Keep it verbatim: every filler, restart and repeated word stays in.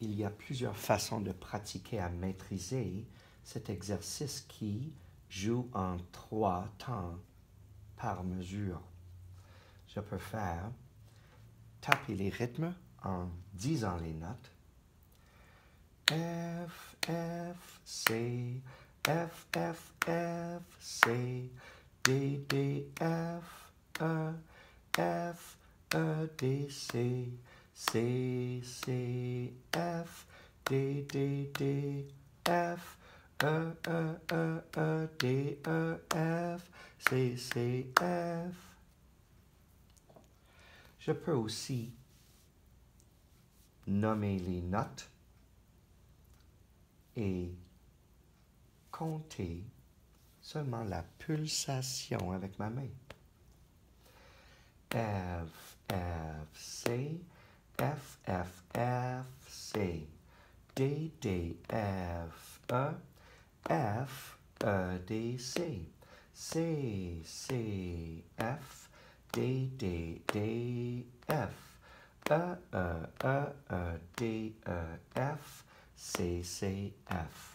il y a plusieurs façons de pratiquer à maîtriser cet exercice qui joue en trois temps par mesure. Je peux faire taper les rythmes en disant les notes. F, F, C, F, F, F, C, D, D, F, E, F, E, D, C, C, C, F, D, D, D, F, E, E, E, E, D, E, F, C, C, F. Je peux aussi nommer les notes et compter seulement la pulsation avec ma main. F, F, C, F, F, F, C, D, D, F, E, F, E, D, C, C, C, F, D, D, D, F, E, E, E, E, D, E, F, C, C, F.